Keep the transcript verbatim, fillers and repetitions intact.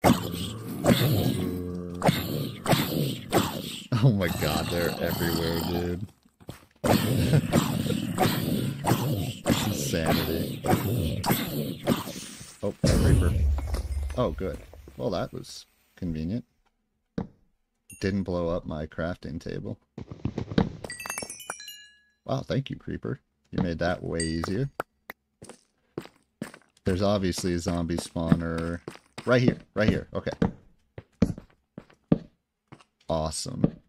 Oh my god, they're everywhere, dude. Insanity. Oh, Reaper. Oh, good. Well, that was convenient. Didn't blow up my crafting table. Wow, thank you, Creeper. You made that way easier. There's obviously a zombie spawner right here, right here. Okay. Awesome.